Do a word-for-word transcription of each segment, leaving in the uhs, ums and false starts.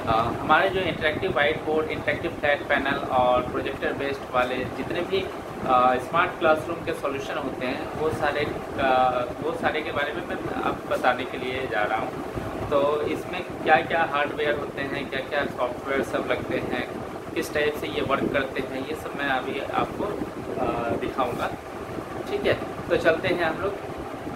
अ, हमारे जो interactive white board, interactive flat panel और प्रोजेक्टर बेस्ड वाले जितने भी स्मार्ट क्लासरूम के सॉल्यूशन होते हैं वो सारे वो सारे के बारे में मैं अब बताने के लिए जा रहा हूँ। तो इसमें क्या क्या हार्डवेयर होते हैं, क्या क्या सॉफ्टवेयर सब लगते हैं, किस टाइप से ये वर्क करते हैं, ये सब मैं अभी आपको दिखाऊंगा। ठीक है, तो चलते हैं हम लोग।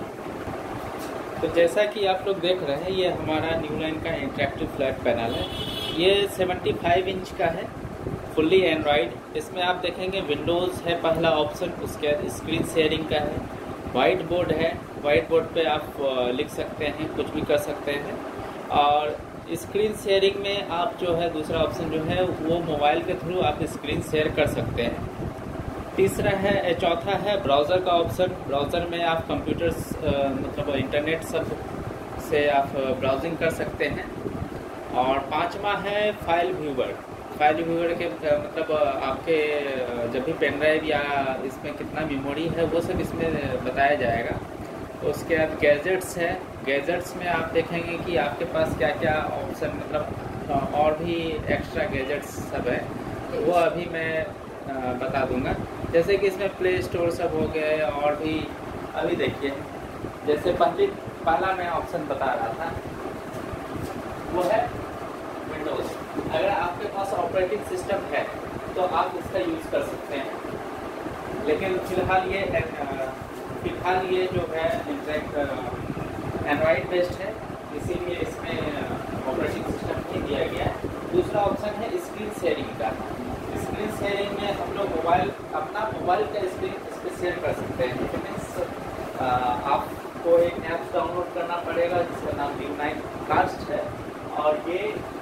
तो जैसा कि आप लोग देख रहे हैं, ये हमारा न्यू लाइन का इंटरेक्टिव फ्लैट पैनल है। ये पचहत्तर इंच का है, फुल्ली एंड्रॉयड। इसमें आप देखेंगे विंडोज़ है पहला ऑप्शन, उसके बाद स्क्रीन शेयरिंग का है, वाइट बोर्ड है। वाइट बोर्ड पे आप लिख सकते हैं, कुछ भी कर सकते हैं। और स्क्रीन शेयरिंग में आप जो है दूसरा ऑप्शन जो है वो मोबाइल के थ्रू आप स्क्रीन शेयर कर सकते हैं। तीसरा है चौथा है ब्राउज़र का ऑप्शन। ब्राउज़र में आप कंप्यूटर मतलब इंटरनेट सब से आप ब्राउजिंग कर सकते हैं। और पांचवा है फाइल व्यूवर। फाइल व्यूवर के मतलब आपके जब भी पेन ड्राइव या इसमें कितना मेमोरी है वो सब इसमें बताया जाएगा। उसके बाद गैजेट्स है। गैजेट्स में आप देखेंगे कि आपके पास क्या क्या ऑप्शन मतलब और भी एक्स्ट्रा गैजेट्स सब है, तो वो अभी मैं बता दूंगा। जैसे कि इसमें प्ले स्टोर सब हो गए और भी अभी देखिए, जैसे पहले पहला मैं ऑप्शन बता रहा था वो है विंडोज़। अगर आपके पास ऑपरेटिंग सिस्टम है तो आप इसका यूज़ कर सकते हैं, लेकिन फिलहाल ये फिलहाल ये जो है एंड्रॉइड बेस्ड है, इसीलिए इसमें ऑपरेटिंग सिस्टम नहीं दिया गया है। दूसरा ऑप्शन है स्क्रीन शेयरिंग का। स्क्रीन शेयरिंग में हम लोग मोबाइल अपना मोबाइल का स्क्रीन इस पर शेयर कर सकते हैं। मीन्स आपको एक ऐप डाउनलोड करना पड़ेगा जिसका नाम न्यू लाइन कास्ट है, और ये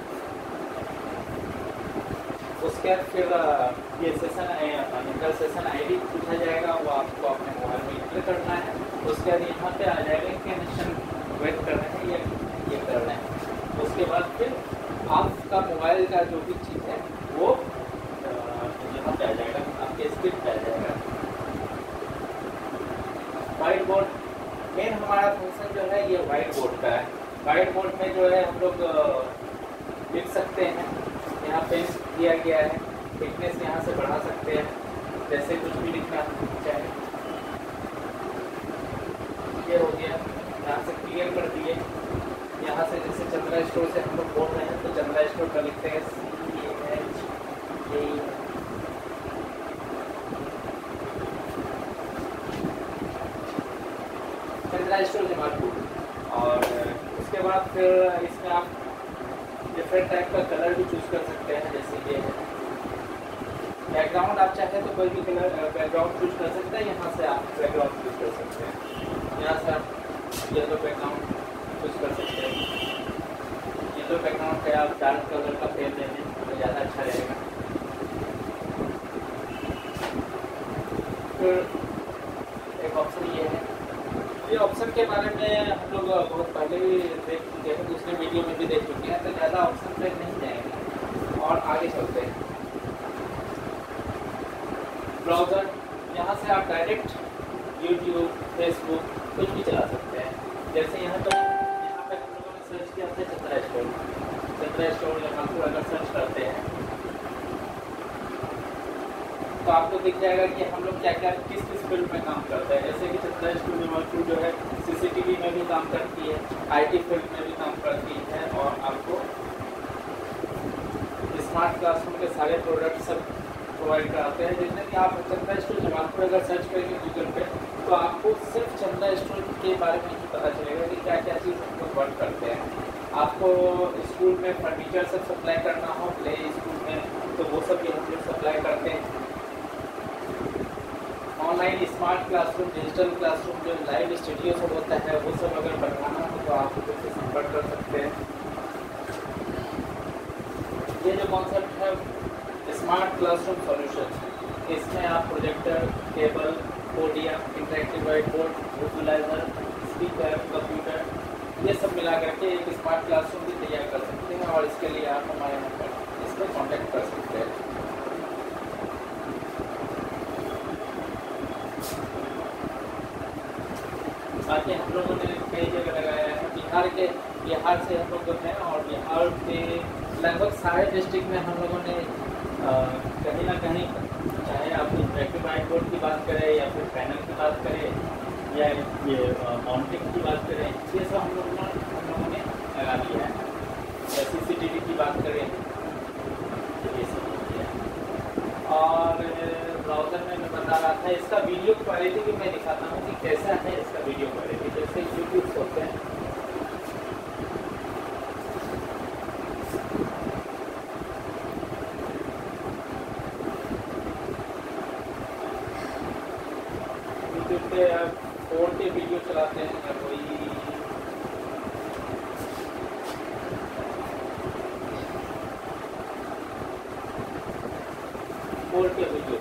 उसके बाद फिर ये session inter session I D पूछा जाएगा, वो आपको अपने मोबाइल में इंटर करना है। उसके बाद यहाँ पे आ जाएगा कि कनेक्शन वेट कर रहे हैं या ये कर रहे हैं। उसके बाद फिर आपका मोबाइल का जो भी चीज़ है वो यहाँ पे आ जाएगा, आपके स्क्रीन पे आ जाएगा। वाइट बोर्ड मेन हमारा फंक्शन जो है ये वाइट बोर्ड का है। वाइट बोर्ड में जो है हम लोग लिख सकते हैं, यहाँ पे दिया गया है, थिकनेस यहाँ से बढ़ा सकते हैं, जैसे कुछ भी लिखना चाहे। ये हो गया, यहाँ से क्लियर कर दिए। यहाँ से जैसे चंद्रा स्टोर से हम लोग बोल रहे हैं तो चंद्रा स्टोर का लिखते हैं C H A Chandra store Jamalpur. और उसके बाद फिर इसमें आप डिफरेंट टाइप का कलर भी चूज कर सकते हैं, जैसे ये है बैकग्राउंड। आप चाहे तो कोई भी कलर बैकग्राउंड चूज कर सकते हैं। यहाँ से आप बैकग्राउंड चूज कर सकते हैं। यहाँ से आप येलो बैकग्राउंड चूज कर सकते हैं। येलो बैकग्राउंड पे आप डार्क कलर का पेन लेंगे तो ज़्यादा अच्छा रहेगा। फिर एक ऑप्शन ये है, ये ऑप्शन के बारे में हम लोग बहुत पहले भी देख चुके हैं, दूसरे वीडियो में भी देख चुके हैं, तो ज़्यादा ऑप्शन पे नहीं जाएंगे और आगे चलते हैं। ब्राउज़र, यहाँ से आप डायरेक्ट यूट्यूब, फेसबुक कुछ भी चला सकते हैं। जैसे यहाँ पर यहाँ पे हम लोगों ने सर्च किया था चंद्रा स्टोर। चंद्रा स्टोर जमालपुर अगर सर्च करते हैं तो आपको दिख जाएगा कि हम लोग क्या क्या किस किस फील्ड में काम करते हैं। जैसे कि चंद्रा स्टोर जमालपुर जो है सीसीटीवी में भी काम करती है, आईटी फील्ड में भी काम करती है, और आपको स्मार्ट क्लासरूम के सारे प्रोडक्ट सब प्रोवाइड कराते हैं। जितने भी आप चंद्रा स्टोर जमालपुर अगर सर्च करेंगे गूगल पे तो आपको सिर्फ चंद्रा स्टोर के बारे में ही पता चलेगा कि क्या क्या चीज़ हम लोग वर्क करते हैं। आपको स्कूल में फर्नीचर सब सप्लाई करना हो, प्ले स्कूल में, तो वो सब भी हम लोग सप्लाई करते हैं। Online smart classroom, digital classroom जो लाइव स्टूडियो सब होता है वो सब अगर बनवाना हो तो आप उससे संपर्क कर सकते हैं। ये जो कॉन्सेप्ट है स्मार्ट क्लासरूम सॉल्यूशन, इसमें आप projector, cable, podium, interactive white board, visualiser, speaker, computer, ये सब मिला करके एक स्मार्ट क्लासरूम भी तैयार कर सकते हैं। और इसके लिए आप हमारे नंबर इस पर कॉन्टैक्ट कर सकते हैं। बाकी हम लोगों ने कई जगह लगाया है। बिहार के बिहार से हम लोग हैं और बिहार के लगभग सारे डिस्ट्रिक्ट में हम लोगों ने आ, कहीं ना कहीं, चाहे आप इंटरैक्टिव व्हाइट बोर्ड की बात करें या फिर पैनल की बात करें या ये माउंटिंग की बात करें, ये सब हम लोगों ने हम लोगों ने लगा दिया है। या सी सी टी वी की बात करें तो ये सब हो गया। और ब्राउज़र में मैं बता रहा था, इसका वीडियो क्वालिटी भी मैं दिखाता हूँ कि कैसा है इसका वीडियो क्वालिटी। जैसे यूट्यूब होते हैं, यूट्यूब पे आप फोर के वीडियो चलाते हैं या कोई फोर के वीडियो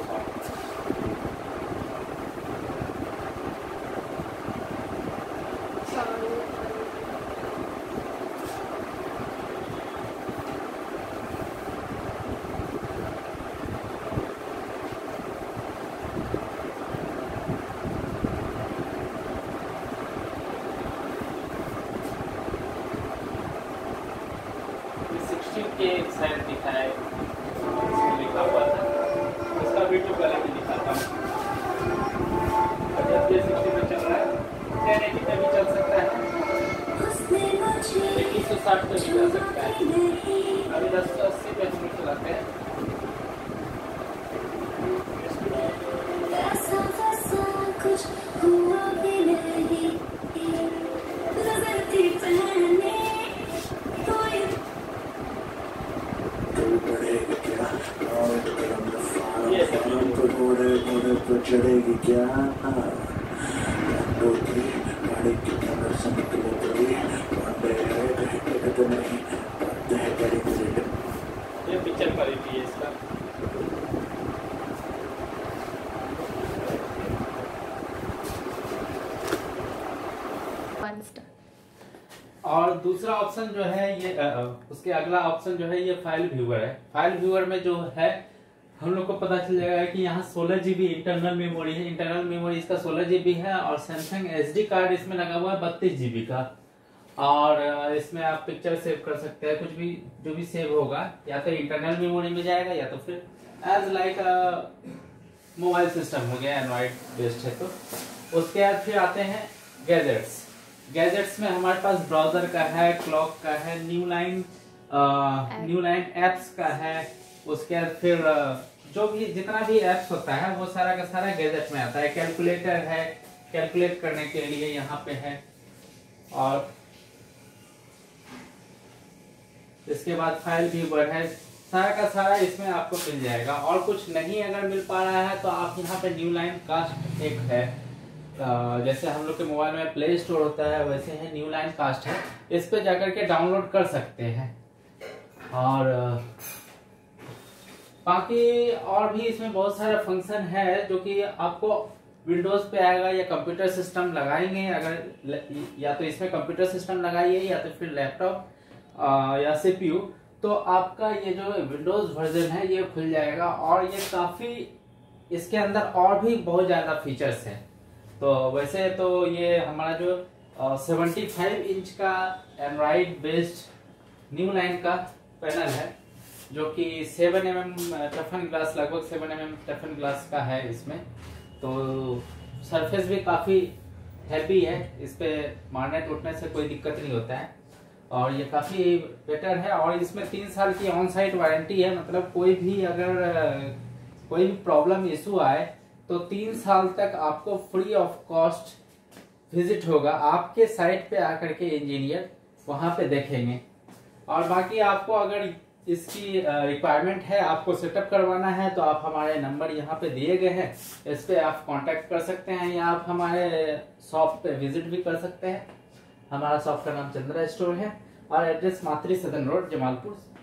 के साइड दिखाया है, इसमें लिखा हुआ था, इसका वीडियो क्वालिटी दिखाता हूँ। जब ये सिक्सटी में चल रहा है, टेन एटी पे भी चल सकता है, एक सौ साठ पे भी चल सकता है। अभी दस सौ अस्सी पे हम लोग चलाते हैं। चढ़ेगी क्या गाड़ी की कमर नहीं ये पिक्चर क्वालिटी है इसका। और दूसरा ऑप्शन जो है ये आ, उसके अगला ऑप्शन जो है ये फाइल व्यूअर है। फाइल व्यूअर में जो है हम लोग को पता चल जाएगा कि यहाँ सोलह जीबी इंटरनल मेमोरी है। इंटरनल मेमोरी इसका सोलह जीबी है और सैमसंग एसडी कार्ड इसमें लगा हुआ है बत्तीस जीबी का। और इसमें आप पिक्चर सेव कर सकते हैं, कुछ भी जो भी सेव होगा या तो इंटरनल मेमोरी में जाएगा या तो फिर एज लाइक मोबाइल सिस्टम हो गया, एंड्रॉइड बेस्ड है। तो उसके बाद फिर आते हैं गैजेट्स। गैजेट्स में हमारे पास ब्राउजर का है, क्लॉक का है, new line new line apps का है। उसके बाद फिर जो भी जितना भी एप्स होता है वो सारा का सारा गैजेट में आता है। कैलकुलेटर है, कैलकुलेट करने के लिए यहाँ पे है। और इसके बाद फाइल व्यूअर है, सारा का सारा इसमें आपको मिल जाएगा। और कुछ नहीं अगर मिल पा रहा है तो आप यहाँ पे न्यू लाइन कास्ट एक है, जैसे हम लोग के मोबाइल में प्ले स्टोर होता है वैसे है न्यू लाइन कास्ट है, इस पे जाकर के डाउनलोड कर सकते हैं। और बाकी और भी इसमें बहुत सारा फंक्शन है जो कि आपको विंडोज पे आएगा या कंप्यूटर सिस्टम लगाएंगे, अगर या तो इसमें कंप्यूटर सिस्टम लगाइए या तो फिर लैपटॉप या सीपीयू, तो आपका ये जो विंडोज वर्जन है ये खुल जाएगा। और ये काफी इसके अंदर और भी बहुत ज्यादा फीचर्स हैं। तो वैसे तो ये हमारा जो सेवेंटी फाइव इंच का एंड्रॉइड बेस्ड न्यू लाइन का पैनल है, जो कि seven M M toughen glass, लगभग seven M M toughen glass का है इसमें। तो सरफेस भी काफी हैवी है, इस पे मारने टूटने से कोई दिक्कत नहीं होता है और ये काफी बेटर है। और इसमें तीन साल की ऑन साइट वारंटी है, मतलब कोई भी अगर कोई भी प्रॉब्लम इशू आए तो तीन साल तक आपको फ्री ऑफ कॉस्ट विजिट होगा, आपके साइट पे आकर के इंजीनियर वहां पे देखेंगे। और बाकी आपको अगर इसकी रिक्वायरमेंट है, आपको सेटअप करवाना है, तो आप हमारे नंबर यहाँ पे दिए गए हैं, इस पे आप कांटेक्ट कर सकते हैं या आप हमारे शॉप पे विजिट भी कर सकते हैं। हमारा शॉप का नाम चंद्रा स्टोर है और एड्रेस मातृ सदन रोड, जमालपुर